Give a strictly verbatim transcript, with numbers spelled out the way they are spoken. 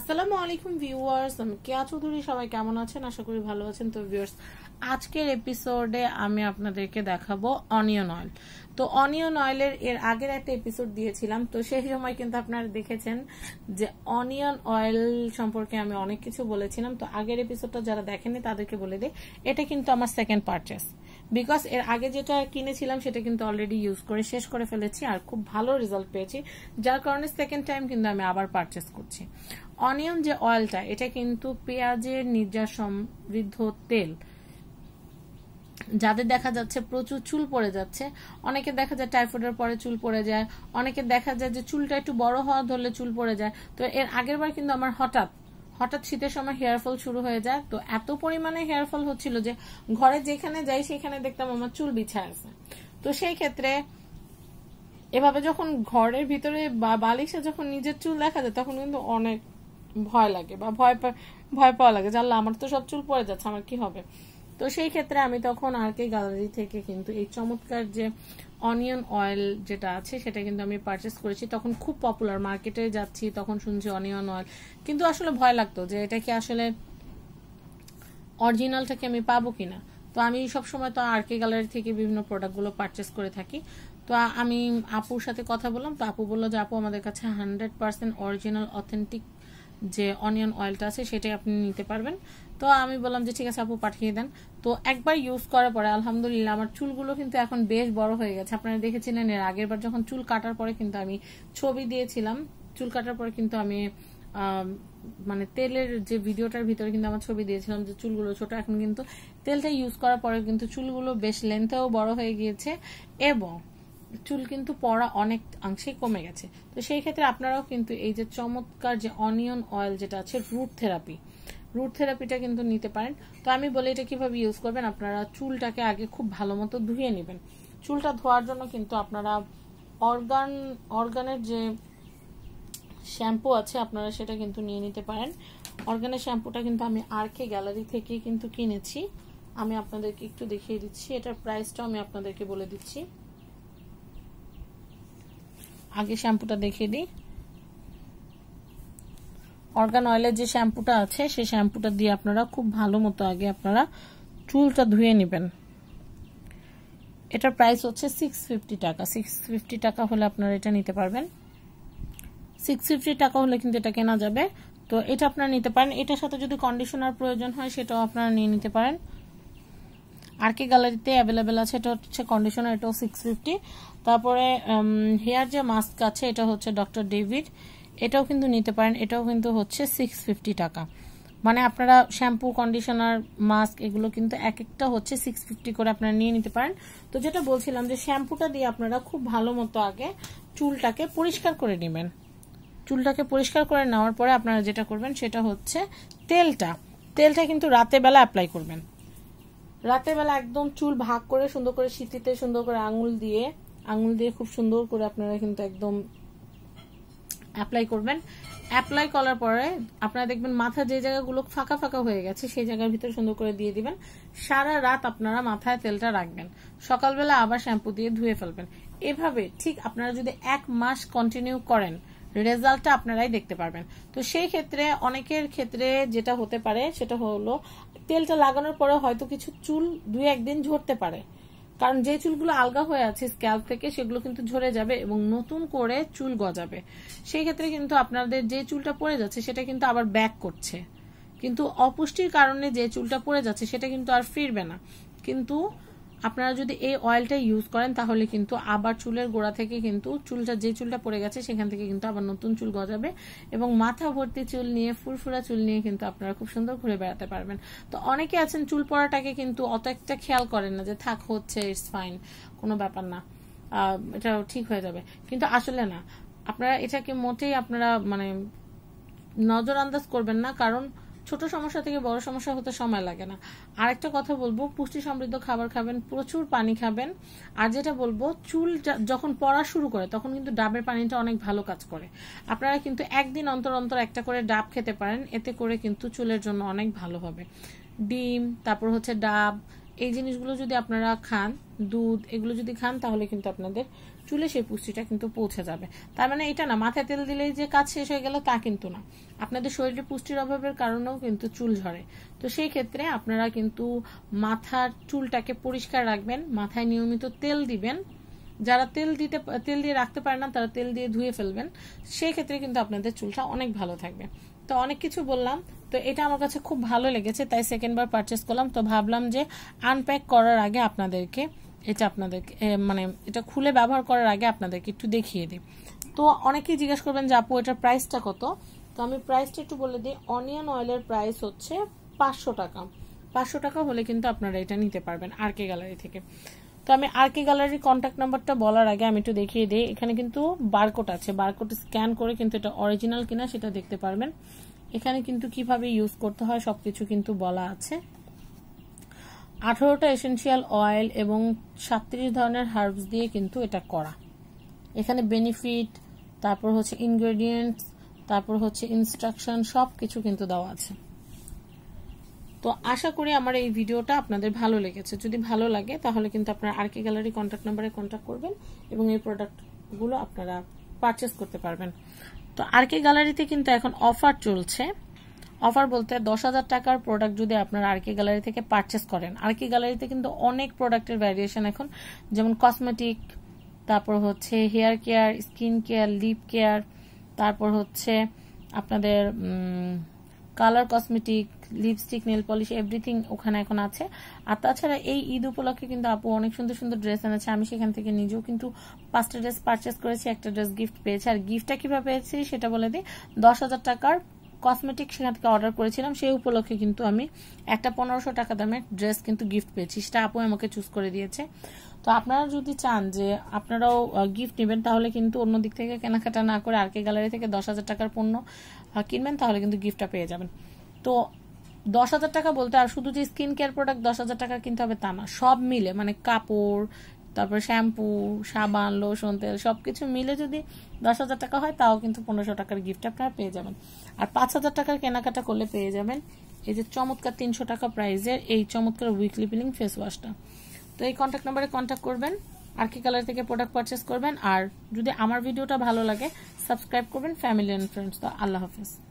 আসসালামু আলাইকুম ভিউয়ার্স, আমি কেয়া চৌধুরী। সবাই কেমন আছেন? আশা করি ভালো আছেন। তো ভিউয়ার্স, আজকের এপিসোডে আমি আপনাদেরকে দেখাবো অনিয়ন অয়েল। তো অনিয়ন অয়েলের এর আগের একটা এপিসোড দিয়েছিলাম, তো সেই সময় কিন্তু আপনারা দেখেছেন যে অনিয়ন অয়েল সম্পর্কে আমি অনেক কিছু বলেছিলাম। তো আগের এপিসোডটা যারা দেখেনি তাদেরকে বলে দিই, এটা কিন্তু আমার সেকেন্ড পারচেস। বিকজ এর আগে যেটা কিনেছিলাম সেটা কিন্তু অলরেডি ইউজ করে শেষ করে ফেলেছি আর খুব ভালো রেজাল্ট পেয়েছি, যার কারণে সেকেন্ড টাইম কিন্তু আমি আবার পারচেস করছি। অনিয়ন যে অয়েলটা, এটা কিন্তু পেঁয়াজের নির্যাস সমৃদ্ধ তেল। যাদের দেখা যাচ্ছে প্রচুর চুল পড়ে যাচ্ছে, অনেকে দেখা যায় টাইফয়েডের পরে চুল পড়ে যায়, অনেকে দেখা যায় যে চুলটা একটু বড় হওয়া ধরলে চুল পড়ে যায়। তো এর আগের বার কিন্তু আমার হঠাৎ হঠাৎ শীতের সময় হেয়ার ফল শুরু হয়ে যায়। তো এত পরিমাণে হেয়ার ফল হচ্ছিল যে ঘরে যেখানে যাই সেখানে দেখতাম আমার চুল বিছায় আছে। তো সেই ক্ষেত্রে এভাবে যখন ঘরের ভিতরে বা বালিশে যখন নিজের চুল দেখা যায় তখন কিন্তু অনেক ভয় লাগে বা ভয় ভয় পাওয়া লাগে, জানলা আমার তো সব চুল পড়ে যাচ্ছে, আমার কি হবে। তো সেই ক্ষেত্রে আমি তখন আর কে গ্যালারি থেকে কিন্তু এই চমৎকার যে অনিয়ন অয়েল যেটা আছে সেটা কিন্তু আমি পারচেস করেছি। তখন খুব পপুলার, মার্কেটে যাচ্ছি তখন শুনছি অনিয়ন অয়েল, কিন্তু আসলে ভয় লাগতো যে এটা কি আসলে অরিজিনালটাকে আমি পাবো কিনা। তো আমি সবসময় তো আর কে গ্যালারি থেকে বিভিন্ন প্রোডাক্টগুলো পারচেস করে থাকি। তো আমি আপুর সাথে কথা বললাম, তো আপু বললো যে আপু আমাদের কাছে হান্ড্রেড পার্সেন্ট অরিজিনাল অথেন্টিক যে অনিয়ন অয়েলটা আছে সেটাই আপনি নিতে পারবেন। তো আমি বললাম যে ঠিক আছে আপু, পাঠিয়ে দেন। তো একবার ইউজ করার পরে আলহামদুলিল্লাহ আমার চুলগুলো কিন্তু এখন বেশ বড় হয়ে গেছে। আপনারা দেখেছিলেন এর আগের বার যখন চুল কাটার পরে কিন্তু আমি ছবি দিয়েছিলাম, চুল কাটার পরে কিন্তু আমি মানে তেলের যে ভিডিওটার ভিতরে কিন্তু আমার ছবি দিয়েছিলাম যে চুলগুলো ছোট। এখন কিন্তু তেলটা ইউজ করার পরে কিন্তু চুলগুলো বেশ লেন্থেও বড় হয়ে গিয়েছে এবং চুল কিন্তু পড়া অনেক অংশে কমে গেছে। তো সেই ক্ষেত্রে আপনারাও কিন্তু এই যে চমৎকার যে অনিয়ন অয়েল যেটা আছে রুট থেরাপি, রুট থেরাপিটা কিন্তু নিতে পারেন। তো আমি বলি এটা কিভাবে ইউজ করবেন, আপনারা চুলটাকে আগে খুব ভালো মতো ধুয়ে নেবেন। চুলটা ধোয়ার জন্য কিন্তু আপনারা অর্গান অর্গানের যে শ্যাম্পু আছে আপনারা সেটা কিন্তু নিয়ে নিতে পারেন। অর্গানের শ্যাম্পুটা কিন্তু আমি আর কে গ্যালারি থেকে কিন্তু কিনেছি। আমি আপনাদেরকে একটু দেখিয়ে দিচ্ছি, এটার প্রাইসটাও আমি আপনাদেরকে বলে দিচ্ছি। আগে শ্যাম্পুটা দেখিয়ে দিই। অর্গান অয়েলের যে শ্যাম্পুটা আছে সেই শ্যাম্পুটা দিয়ে আপনারা খুব ভালো মতো আগে আপনারা চুলটা ধুয়ে নেবেন। এটার প্রাইস হচ্ছে সিক্স ফিফটি টাকা। সিক্স ফিফটি টাকা হলে আপনারা এটা নিতে পারবেন। সিক্স ফিফটি টাকা হলে কিন্তু এটা কেনা যাবে। তো এটা আপনারা নিতে পারেন। এটার সাথে যদি কন্ডিশনার প্রয়োজন হয় সেটাও আপনারা নিয়ে নিতে পারেন। আর কে গ্যালারিতে অ্যাভেলেবেল আছে। এটা হচ্ছে কন্ডিশনার, এটাও সিক্স ফিফটি। তারপরে হেয়ার যে মাস্ক আছে এটা হচ্ছে ডক্টর ডেভিড, এটাও কিন্তু নিতে পারেন। এটাও কিন্তু হচ্ছে সিক্স ফিফটি টাকা। মানে আপনারা শ্যাম্পু, কন্ডিশনার, মাস্ক এগুলো কিন্তু এক একটা হচ্ছে সিক্স ফিফটি করে আপনারা নিয়ে নিতে পারেন। তো যেটা বলছিলাম যে শ্যাম্পুটা দিয়ে আপনারা খুব ভালো মতো আগে চুলটাকে পরিষ্কার করে নেবেন। চুলটাকে পরিষ্কার করে নেওয়ার পরে আপনারা যেটা করবেন সেটা হচ্ছে তেলটা তেলটা কিন্তু রাতে বেলা অ্যাপ্লাই করবেন। রাতে বেলা একদম চুল ভাগ করে সুন্দর করে শীতিতে সুন্দর করে আঙুল দিয়ে আঙুল দিয়ে খুব সুন্দর করে আপনারা কিন্তু একদম অ্যাপ্লাই করবেন। অ্যাপ্লাই করার পরে আপনারা দেখবেন মাথা যে জায়গাগুলো ফাঁকা ফাঁকা হয়ে গেছে সেই জায়গার ভিতরে সুন্দর করে দিয়ে দিবেন। সারা রাত আপনারা মাথায় তেলটা রাখবেন, সকালবেলা আবার শ্যাম্পু দিয়ে ধুয়ে ফেলবেন। এভাবে ঠিক আপনারা যদি এক মাস কন্টিনিউ করেন রেজাল্টটা আপনারাই দেখতে পারবেন। তো সেই ক্ষেত্রে অনেকের ক্ষেত্রে যেটা হতে পারে সেটা হলো তেলটা লাগানোর পরে হয়তো কিছু চুল দুই একদিন ঝরতে পারে, কারণ যে চুলগুলো আলগা হয়ে আছে স্ক্যাল্প থেকে সেগুলো কিন্তু ঝরে যাবে এবং নতুন করে চুল গজাবে। সেই ক্ষেত্রে কিন্তু আপনাদের যে চুলটা পড়ে যাচ্ছে সেটা কিন্তু আবার ব্যাক করছে, কিন্তু অপুষ্টির কারণে যে চুলটা পড়ে যাচ্ছে সেটা কিন্তু আর ফিরবে না। কিন্তু আপনারা যদি এই অয়েলটা ইউজ করেন তাহলে কিন্তু আবার চুলের গোড়া থেকে কিন্তু চুলটা যে চুলটা পড়ে গেছে সেখান থেকে কিন্তু আবার নতুন চুল গজাবে এবং মাথা ভর্তি চুল নিয়ে, ফুরফুরা চুল নিয়ে কিন্তু আপনারা খুব সুন্দর ঘুরে বেড়াতে পারবেন। তো অনেকে আছেন চুল পড়াটাকে কিন্তু অত একটা খেয়াল করেন না, যে থাক হচ্ছে, ইটস ফাইন, কোনো ব্যাপার না, এটা ঠিক হয়ে যাবে। কিন্তু আসলে না, আপনারা এটাকে মোটেই আপনারা মানে নজর আন্দাজ করবেন না, কারণ ছোট সমস্যা থেকে বড় সমস্যা হতে সময় লাগে না। আরেকটা কথা বলবো, পুষ্টি সমৃদ্ধ খাবার খাবেন, প্রচুর পানি খাবেন। আর যেটা বলবো, চুল যখন পড়া শুরু করে তখন কিন্তু ডাবের পানিটা অনেক ভালো কাজ করে। আপনারা কিন্তু একদিন অন্তর অন্তর একটা করে ডাব খেতে পারেন, এতে করে কিন্তু চুলের জন্য অনেক ভালো হবে। ডিম, তারপর হচ্ছে ডাব, এই জিনিসগুলো যদি আপনারা খান, দুধ, এগুলো যদি খান তাহলে কিন্তু আপনাদের চুলে সেই পুষ্টিটা কিন্তু পৌঁছে যাবে। তার মানে এটা না মাথায় তেল দিলেই যে কাজ শেষ হয়ে গেল তা কিন্তু না, আপনাদের শরীরে পুষ্টির অভাবের কারণেও কিন্তু চুল ঝরে। তো সেই ক্ষেত্রে আপনারা কিন্তু মাথার চুলটাকে পরিষ্কার রাখবেন, মাথায় নিয়মিত তেল দিবেন। যারা তেল দিতে তেল দিয়ে রাখতে পারে না তারা তেল দিয়ে ধুয়ে ফেলবেন, সেই ক্ষেত্রে কিন্তু আপনাদের চুলটা অনেক ভালো থাকবে। তো অনেক কিছু বললাম, তো এটা আমার কাছে খুব ভালো লেগেছে তাই সেকেন্ড বার পারচেস করলাম। তো ভাবলাম যে আনপ্যাক করার আগে আপনাদেরকে এটা আপনাদেরকে মানে এটা খুলে ব্যবহার করার আগে আপনাদেরকে একটু দেখিয়ে দিই। তো অনেকেই জিজ্ঞেস করবেন যে আপু এটার প্রাইসটা কত, তো আমি প্রাইসটা একটু বলে দিই। অনিয়ন অয়েলের প্রাইস হচ্ছে পাঁচশো টাকা। পাঁচশো টাকা হলে কিন্তু আপনারা এটা নিতে পারবেন আর কে গ্যালারি থেকে। তো আমি আর কে গ্যালারির কন্ট্যাক্ট নাম্বারটা বলার আগে আমি একটু দেখিয়ে দিই। এখানে কিন্তু বারকোড আছে, বারকোড স্ক্যান করে কিন্তু এটা অরিজিনাল কিনা সেটা দেখতে পারবেন। এখানে কিন্তু কিভাবে ইউজ করতে হয় সবকিছু কিন্তু বলা আছে। আঠারোটা এসেনশিয়াল অয়েল এবং সাতত্রিশ ধরনের হার্বস দিয়ে কিন্তু এটা করা। এখানে বেনিফিট, তারপর হচ্ছে ইনগ্রেডিয়েন্টস, তারপর হচ্ছে ইনস্ট্রাকশন সব কিছু কিন্তু দেওয়া আছে। তো আশা করি আমার এই ভিডিওটা আপনাদের ভালো লেগেছে। যদি ভালো লাগে তাহলে কিন্তু আপনারা আর কে গ্যালারি কন্ট্যাক্ট নাম্বারে কন্ট্যাক্ট করবেন এবং এই প্রোডাক্টগুলো আপনারা পারচেস করতে পারবেন। তো আর কে গ্যালারিতে কিন্তু এখন অফার চলছে। অফার বলতে দশ হাজার টাকার প্রোডাক্ট যদি আপনারা আর কে গ্যালারি থেকে পারচেস করেন, আর কে গ্যালারিতে কিন্তু অনেক প্রোডাক্টের ভ্যারিয়েশন এখন, যেমন কসমেটিক, তারপর হচ্ছে hair care, skin care, lip care, তারপর হচ্ছে আপনাদের colour cosmetic, lipstick, nail polish, everything ওখানে এখন আছে। আর তাছাড়া এই ঈদ উপলক্ষে কিন্তু আপু অনেক সুন্দর সুন্দর ড্রেস এনেছে। আমি সেখান থেকে নিজেও কিন্তু পাঁচটা ড্রেস পারচেস করেছি, একটা ড্রেস গিফট পেয়েছি। আর গিফটটা কিভাবে পেয়েছি সেটা বলে দিই। দশ হাজার টাকার কসমেটিক সেখান থেকে অর্ডার করেছিলাম, সেই উপলক্ষে কিন্তু আমি একটা পনেরোশো টাকা দামের ড্রেস কিন্তু গিফট পেয়েছি, সেটা আপু আমাকে চুজ করে দিয়েছে। তো আপনারা যদি চান যে আপনারাও গিফট নেবেন তাহলে কিন্তু অন্য দিক থেকে কেনাকাটা না করে আর কে গ্যালারি থেকে দশ হাজার টাকার পণ্য কিনবেন, তাহলে কিন্তু গিফটটা পেয়ে যাবেন। তো দশ হাজার টাকা বলতে আর শুধু যে স্কিন কেয়ার প্রোডাক্ট দশ হাজার টাকা কিনতে হবে তা না, সব মিলে মানে কাপড়, তারপর শ্যাম্পু, সাবান, লোশন, তেল সবকিছু মিলে যদি দশ হাজার টাকা হয় তাও কিন্তু পনেরোশো টাকার গিফট আপনারা পেয়ে যাবেন। আর পাঁচ হাজার টাকার কেনাকাটা করলে পেয়ে যাবেন এই যে চমৎকার তিনশো টাকা প্রাইজের এই চমৎকার উইকলি পিলিং ফেস ওয়াশটা। তো এই কন্ট্যাক্ট নাম্বারে কন্ট্যাক্ট করবেন, আর কে কালার থেকে প্রোডাক্ট পারচেস করবেন। আর যদি আমার ভিডিওটা ভালো লাগে সাবস্ক্রাইব করবেন, ফ্যামিলি এন্ড ফ্রেন্ডস। তো আল্লাহ হাফিজ।